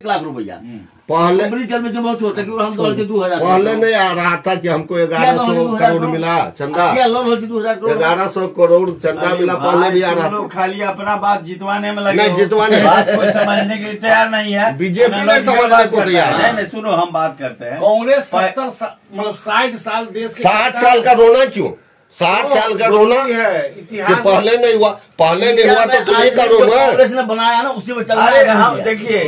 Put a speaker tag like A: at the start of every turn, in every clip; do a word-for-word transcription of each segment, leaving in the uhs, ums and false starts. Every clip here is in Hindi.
A: लाख रुपया।
B: पहले
A: चल में बहुत छोटे हम दो हजार
B: पहले नहीं आ रहा था कि हमको ग्यारह सौ करोड़ मिला चंदा, ग्यारह सौ करोड़ चंदा मिला, पहले भी आ रहा था।
C: खाली अपना बात जितवाने में लगे,
B: नहीं जितवाने
C: बात कोई समझने के लिए तैयार नहीं है।
B: बीजेपी नहीं समझने को तैयार
C: है। सुनो हम बात करते हैं,
D: कांग्रेस सत्तर मतलब साठ साल देश
B: साठ साल का रोना क्यों, साठ साल का रोना
D: है
B: कि पहले नहीं हुआ, पहले नहीं हुआ तो तुम्हें का रोना।
A: कांग्रेस ने बनाया ना उसी में चल
C: अरे हम देखिए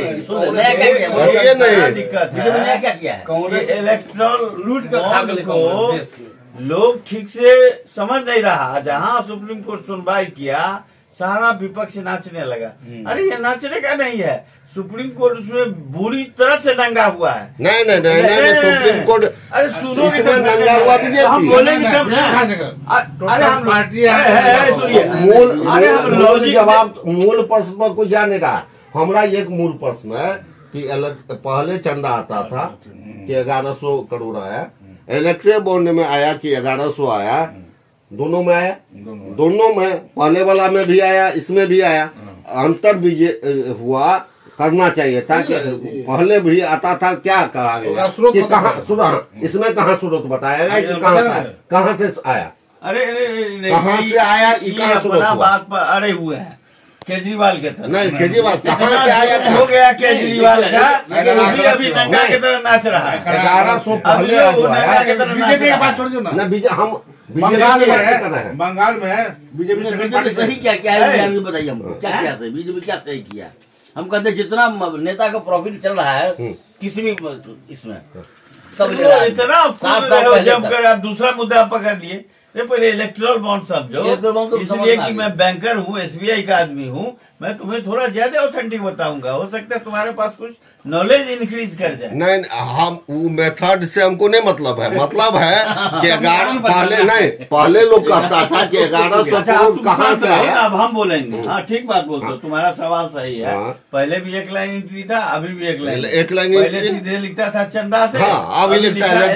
B: ये नहीं
C: दिक्कत
A: है, क्या किया है
C: कांग्रेस इलेक्ट्रल
D: लूट का खाग
C: को लोग ठीक से समझ नहीं रहा। जहाँ सुप्रीम कोर्ट सुनवाई किया सारा विपक्ष नाचने लगा। अरे ये नाचने का नहीं है, सुप्रीम कोर्ट उसमें बुरी तरह से नंगा हुआ है।
B: नहीं नहीं नहीं नहीं सुप्रीम कोर्ट
C: अरे सुनो
B: इसमें नंगा हुआ बीजेपी,
C: हम बोलेंगे तब ना। अरे हम सुनिए
B: मूल मूल जवाब मूल प्रश्न पर कुछ जा नहीं रहा। हमारा एक मूल प्रश्न है कि पहले चंदा आता था कि ग्यारह सौ करोड़ आया, इलेक्ट्रिक बॉन्ड में आया कि ग्यारह सौ आया, दोनों में आया, दोनों में पहले वाला में भी आया, इसमें भी आया। अंतर भी हुआ करना चाहिए था कि पहले भी आता था, क्या कहा गया कि कहाँ सुनो इसमें कहाँ स्रोत बताया गया कि कहाँ से कहाँ से आया,
C: अरे
B: कहाँ से आया, कहाँ स्रोत हुआ,
C: बात पर अड़े हुए हैं केजरीवाल के तरह।
B: नहीं केजरीवाल कहाँ से आया था,
C: हो गया केजरीवाल का, अभी अभी नंगा की तरह नाच रहा है।
B: ग्यारह सौ पहले
D: बीजेपी की बात छोड़ दो ना,
B: हम
D: बंगाल में है, बंगाल में है बीजेपी
A: सही क्या क्या है बताइए हमको, क्या क्या सही बीजेपी क्या सही किया। हम कहते हैं जितना नेता का प्रॉफिट चल रहा है किसी भी इसमें सब
C: इतना जब कर आप दूसरा मुद्दा पकड़ लिए। पहले इलेक्ट्रल बॉन्ड समझो, इसलिए कि मैं बैंकर हूँ, एसबीआई का आदमी हूँ, मैं तुम्हें थोड़ा ज्यादा ऑथेंटिक बताऊंगा। हो सकता है तुम्हारे पास कुछ नॉलेज इंक्रीज कर जाए।
B: नहीं हम वो मेथड से हमको नहीं मतलब है, मतलब है कि ग्यारह पहले नहीं पहले लोग कहता था कि ग्यारह सौ करोड़ कहाँ से आया।
C: अब हम बोलेंगे, हाँ ठीक बात बोलते हो, तुम्हारा सवाल सही है। पहले भी एक लाइन एंट्री था, अभी भी एक लाइन
B: एक लाइन
C: पहले सीधे लिखता था चंदा से,
B: हाँ, अभी लिखता है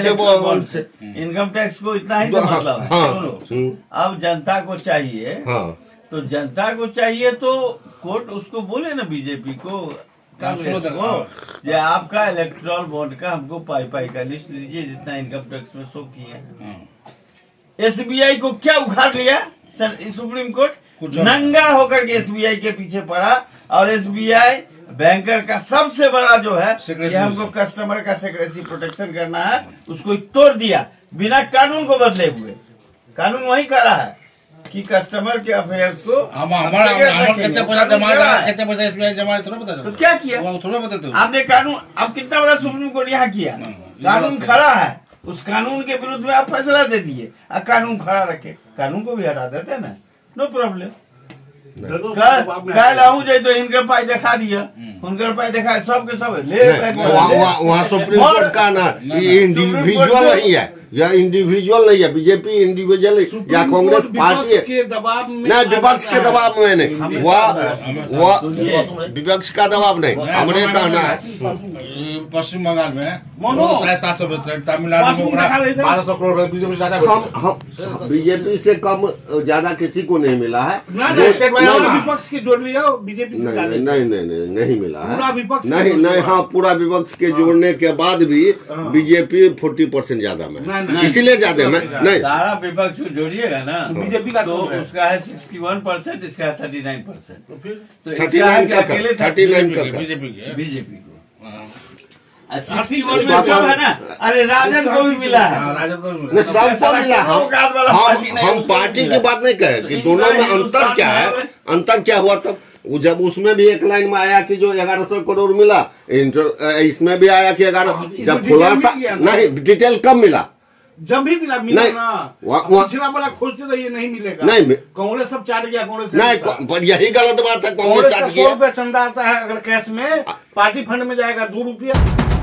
C: इनकम टैक्स को इतना ही मतलब है। सुनो अब जनता को चाहिए, तो जनता को चाहिए तो कोर्ट उसको बोले ना बीजेपी को, कांग्रेस को, जो आपका इलेक्ट्रल बॉन्ड का हमको पाई पाई का लिस्ट दीजिए जितना इनकम टैक्स में शो किए। एसबीआई को क्या उखाड़ लिया सुप्रीम कोर्ट, नंगा होकर के एसबीआई के पीछे पड़ा। और एसबीआई बैंकर का सबसे बड़ा जो है कि हमको कस्टमर का सिक्रेसी प्रोटेक्शन करना है, उसको तोड़ दिया बिना कानून को बदले हुए। कानून वही करा है कि कस्टमर के अफेयर्स को
D: हम हमारा कितने पैसा जमा कितने पैसा एसबीआई जमा थोड़ा पता
C: तो क्या किया
D: थोड़ा पता
C: आपने कानून। अब कितना बड़ा सुप्रीम कोर्ट यहाँ किया, कानून खड़ा है, उस कानून के विरुद्ध में आप फैसला दे दिए, अब कानून खड़ा रखे, कानून को भी हटा देते ना, नो प्रॉब्लम। कल आऊँ जाए तो इनके पाई दिखा दिया, उनके पाई दिखा, सब के सब ले
B: वहाँ सुप्रीम कोर्ट का ना इंडिविजुअल नहीं है, या इंडिविजुअल नहीं है, बीजेपी इंडिविजुअल या कांग्रेस पार्टी
D: के दबाव में
B: नहीं, विपक्ष के दबाव में नहीं, वह वह विपक्ष का दबाव नहीं, हमने कहना है।
D: पश्चिम बंगाल में साढ़े सात सौ तमिलनाडु में बारह सौ करोड़ बीजेपी ज्यादा,
B: हम बीजेपी से कम ज्यादा किसी को नहीं मिला है।
D: विपक्ष की जोड़ लिया बीजेपी से
B: नहीं नहीं नहीं नहीं मिला है, नहीं नहीं हाँ पूरा विपक्ष के जोड़ने के बाद भी बीजेपी फोर्टी परसेंट ज्यादा में, इसीलिए ज्यादा में नहीं।
C: सारा विपक्ष को जोड़िएगा ना
D: बीजेपी का
C: तो उसका है सिक्सटी वन परसेंट, इसका है thirty nine percent,
B: thirty nine का थर्टी नाइन का
D: बीजेपी
C: बीजेपी को सिक्सटी वन में सब है ना। अरे राजद को भी मिला है,
B: सबको मिला। हम हम पार्टी की बात नहीं कहे कि दोनों में अंतर क्या है, अंतर क्या हुआ तब जब उसमें भी एक लाइन में आया कि जो ग्यारह सौ करोड़ मिला, इसमें भी आया कि ग्यारह, जब खुलासा नहीं डिटेल कब मिला,
D: जब भी मिला मिला ना पिछला वाला खोजते रहिए, नहीं मिलेगा।
B: नहीं
D: कांग्रेस सब चाट गया, कांग्रेस
B: नहीं यही गलत बात है, कांग्रेस चाट गया।
D: सौ रुपये चंदा आता है अगर कैश में, पार्टी फंड में जाएगा दो रुपया,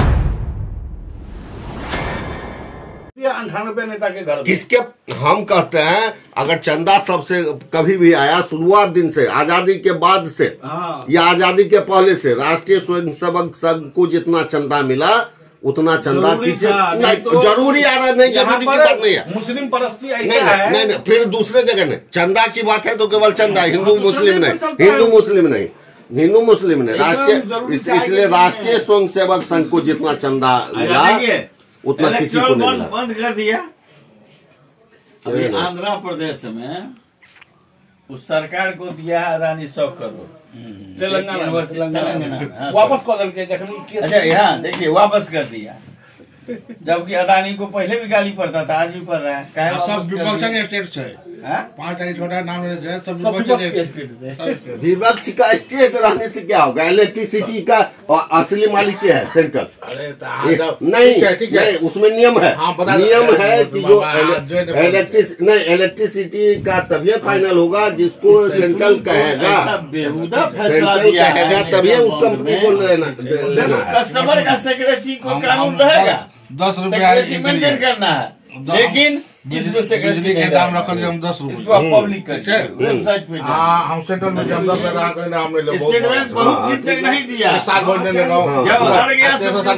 D: अंठानवे नेता के घर।
B: किसके हम कहते हैं अगर चंदा सबसे कभी भी आया शुरुआत दिन से, आजादी के बाद से या आजादी के पहले से, राष्ट्रीय स्वयंसेवक संघ को जितना चंदा मिला उतना चंदा किसी नहीं तो जरूरी आ रहा नहीं, जरूरी की बात नहीं है।
D: मुस्लिम परस्ती ऐसा
B: नहीं,
D: है
B: नहीं नहीं फिर दूसरे जगह नहीं, चंदा की बात है तो केवल चंदा, हिंदू मुस्लिम नहीं, हिंदू मुस्लिम नहीं, हिंदू मुस्लिम ने राष्ट्रीय, इसलिए राष्ट्रीय स्वयं सेवक संघ को जितना चंदा मिला उतना किसी को नहीं मिला।
C: बंद कर दिया। अभी आंध्र प्रदेश में उस सरकार को दिया रानी सौ करोड़,
A: तेलंगाना
C: तेलंगाना
A: वापस कर दिया।
C: अच्छा यहाँ देखिए वापस कर दिया, जबकि अदानी को पहले भी गाली पड़ता था, आज भी पड़ रहा है।
D: सब विपक्ष के स्टेट है, पांच टाइम छोटा नाम है, सब विपक्ष
B: विपक्ष का स्टेट रहने से क्या होगा? इलेक्ट्रिसिटी का असली मालिक क्या है? सेंट्रल। नहीं नहीं, उसमें नियम है, नियम है कि जो इलेक्ट्रिस नहीं इलेक्ट्रिसिटी का तभी फाइनल होगा जिसको सेंट्रल कहेगा, सेंट्रल कहेगा तभी उस कंपनी को लेना।
C: कस्टमर का सेक्रेसी को कानून रहेगा,
D: दस रुपया
C: मेंटेन करना है, लेकिन
D: बिजली के दाम रखल हम दस रुपये
C: पब्लिक वेबसाइट पे।
D: हाँ हम सेंट्रल में हम दस रुपया करेंगे, हम ले
C: स्टेट बैंक बहुत दिन तक नहीं दिया,
D: साल भर नहीं लगा,
C: जब हर गया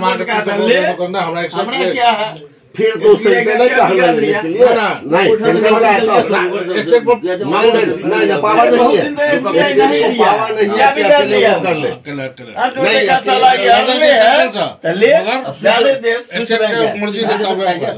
C: हमारा क्या है,
B: फिर तो सेंट्रल का हमें के लिए नहीं, सेंट्रल का ऐसा नहीं नहीं पावा नहीं है, पावा नहीं है कि अकेले वो कर ले
D: मर्जी देता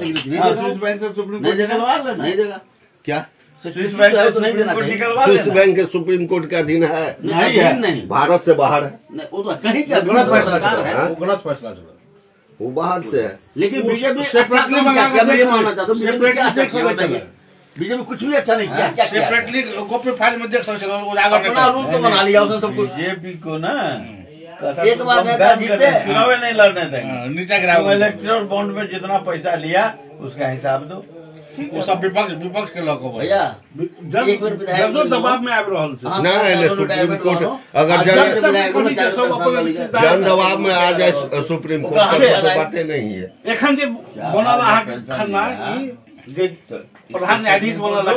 A: नहीं देगा
B: क्या?
C: स्विस बैंक से नहीं देना,
B: स्विस बैंक सुप्रीम कोर्ट का अधीन है,
A: नहीं
B: भारत से बाहर है,
A: वो तो कहीं का
D: गलत फैसला है, गलत फैसला चला,
B: वो बाहर से है।
A: लेकिन बीजेपी
D: सेपरेटली
A: मानना चाहता हूँ, बीजेपी कुछ भी अच्छा नहीं किया। क्या
D: सेपरेटली गोप्य फाइल में देख सकते हो,
A: अपना रूल तो बना लिया उसने सब कुछ।
C: बीजेपी को ना
A: एक बार नेता जीते
C: चुनाव नहीं लड़ने देंगे,
D: नीचे गिरा
C: इलेक्टोरल बॉन्ड में जितना पैसा लिया उसका हिसाब दो।
D: वो सब विपक्ष विपक्ष के लोग
A: भैया एक बार विधायक
C: दबाव में आ रहा
B: सुप्रीम कोर्ट अगर जन जन दबाव में आ जाए सुप्रीम कोर्ट तो बातें नहीं है।
C: एखन जे बनल खन्ना प्रधान न्यायाधीश बनल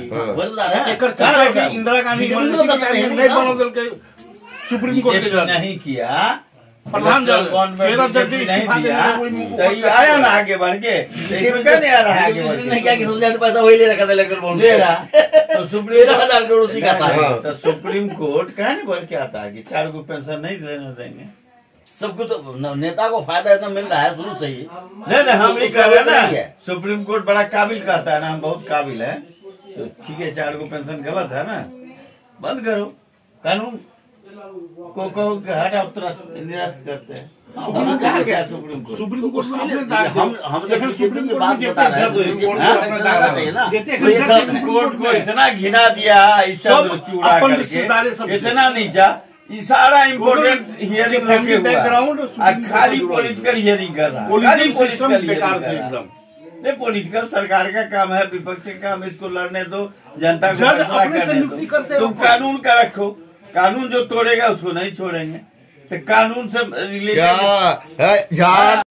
C: इंदिरा गांधी नहीं बनल सुप्रीम कोर्ट के नहीं किया, प्रधान नहीं दिया तो आया ना आगे बढ़ के, नहीं आ रहा है आगे बढ़ के,
A: क्या कि पैसा वही ले रखा था इलेक्ट्रल बॉन्ड
C: ले रहा तो सुप्रीम हजार करोड़ उसी का था, तो सुप्रीम कोर्ट कहा नहीं बढ़ के आता है कि चार को पेंशन नहीं देने देंगे।
A: सब कुछ तो नेता को फायदा इतना मिल रहा है शुरू से ही।
C: नहीं नहीं हम ये कह रहे हैं ना, सुप्रीम कोर्ट बड़ा काबिल कहता है ना, हम बहुत काबिल है, तो ठीक है चार को पेंशन गलत है ना, बंद करो, कानून को कहो हटाओ, तुरंत निरस्त करते हैं। हमने कहा क्या सुप्रीम कोर्ट,
A: सुप्रीम कोर्ट हम हम जब सुप्रीम की बात बता रहे हैं ना,
C: सुप्रीम कोर्ट को इतना घिना दिया इच्छा चूड़ा करके, इतना नीचा, ये सारा इम्पोर्टेंट हियरिंग रखे हुआ, खाली पॉलिटिकल हियरिंग कर रहा है, पॉलिटिकल नहीं, पॉलिटिकल सरकार का काम है, विपक्ष का काम, इसको लड़ने दो, जनता को फैसला करने दो, तुम कानून का रखो, कानून जो तोड़ेगा उसको नहीं छोड़ेंगे, तो कानून से रिलेटेड